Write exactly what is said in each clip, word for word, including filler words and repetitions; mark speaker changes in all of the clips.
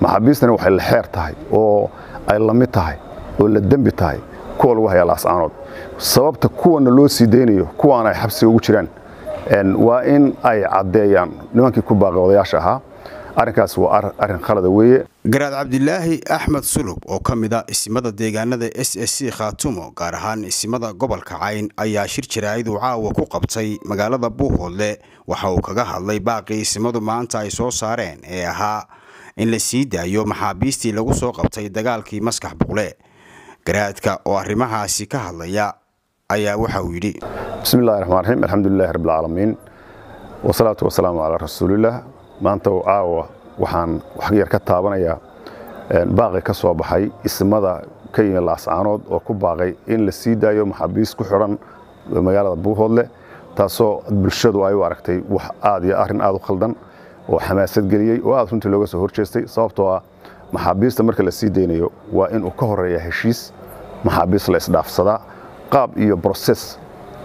Speaker 1: maxaabiistana waxay la xeer tahay oo ay la mid tahay oo la dambi tahay kuwa lagu hayaa laascaanood sababta kuwana loo sii deynayo kuwana ay xabsiga ugu jiraan waa in ay cadeeyaan nimankii ku baaqay odayaasha ahaa arrinkaas waa arrin khalad weeye
Speaker 2: garaad cabdilaahi axmed sulub oo ka mid ah isimada deegaanada S S C Khaatumo gaar ahaan isimada gobolka Cayn ayaa shir jiraayad uu caawa ku qabtay magaalada Buuhoodle waxa uu kaga hadlay baaqi isimadu maanta ay soo saareen ee ahaa in la sii daayo maxaabiistii lagu soo qabtay dagaalkii Maskax Buuqle garaadka oo arrimahaasi ka hadlaya ayaa waxa uu yiri
Speaker 1: bismillaahir rahmaanir rahiim alxamdulilaahi rabbil caalamiin wasalaatu wasalaamu calaa rasuulillaah maanta oo caawa waxaan wax yar ka taabanayaa baaqi ka soo baxay ismada ka yimid laascaanood oo ku baaqay in la sii daayo maxaabiis ku xiran magaalada Buuhoodle taasoo bulshadu ay u aragtay wax aad iyo arrin aad u khaldan oo xamaasad galiyay oo aad runtii looga soo horjeestay sababtoo ah maxaabiista marka la sii deynayo waa in uu ka horeeyo heshiis maxaabiis la isdhaafsada qaab iyo process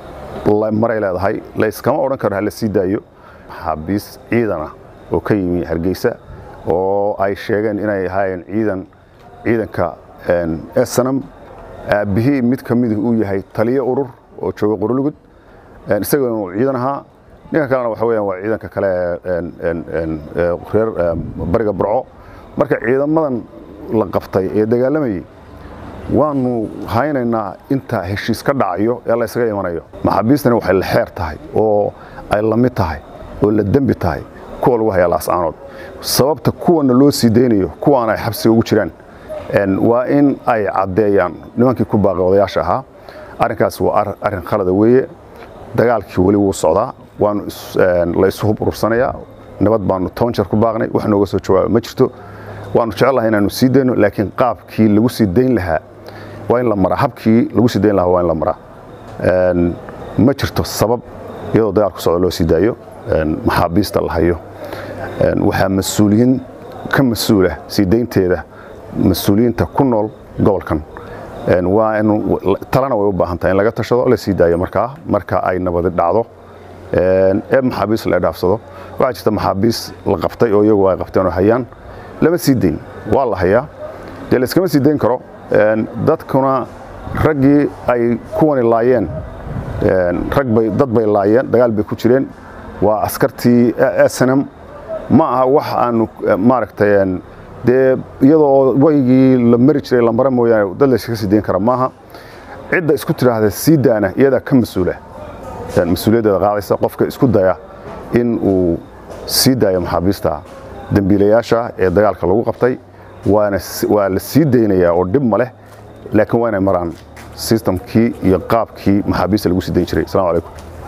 Speaker 1: la maray leedahay la iskama oran karo la sii daayo maxaabiis ciidan ah oo ka yimid Hargeysa oo ay sheegeen inay ahaayeen ciidan ciidanka S N M bihi mid kamid uu yahay taliye urur oo jooga Qorolugud isagoo ciidan ahaa ninka kalena waxa weeyaan waa ciidanka kale een reer bariga Burco marka ciidamadan la qabtay ee dagaalamayay waanu haynaynaa inta heshiis ka dhacayo ee la isaga imanayo maxaabiistana waxay la xeer tahay oo ay la mid tahay oo la dambi tahay kuwa lagu hayaa laascaanood sababta kuwana loo sii deynayo kuwana ay xabsiga ugu jiraan waa in ay cadeeyaan nimankii ku baaqay odayaasha ahaa arrinkaas waa arrin khalad weeye dagaalkii wali wuu socdaa waanu la isu hub urursanayaa nabad baanu toban jeer ku baaqnay wax nooga soo jawaab ma jirto waanu jecelahay inaanu sii deyno laakiin qaabkii lagu sii deyn lahaa waa in la maraa habkii lagu sii deyn lahaa waa in la maraa ma jirto sabab iyadoo dagaalku socdo loo sii daayo maxaabiista la hayo waxaa mas'uuliyiin ka mas'uula sii deynteeda mas'uuliyiinta ku nool gobolkan waa in talana way u baahan tahay in laga tashado la sii daayo markaa marka ay nabad dhacdo ee maxaabiis la dhaafsado waxa jirta maxaabiis la qabtay oo iyagu ay qabteen oo hayaan lama sii deyn waa la hayaa dee iskama sii deyn karo dadkuna raggii ay kuwani laayeen rag bay dad bay laayeen dagaal bay ku jireen waa askartii S N M ma aha wax aanu maaragtay dee iyadoo waygii la mari jiray la mara mooyaan dad la iska sii deyn kara maaha cidda isku tiraahda sii daana iyada ka mas'uula mas'uuliyadda qaadaysa qofka isku daya in uu sii daayo maxaabiista dambiilayaasha ee dagaalka lagu qabtay waana waa la sii deynayaa oo dib ma leh laakiin waa inay maraan systemkii iyo qaabkii maxaabiista lagu sii deyn jiray. Assalaamu calaykum.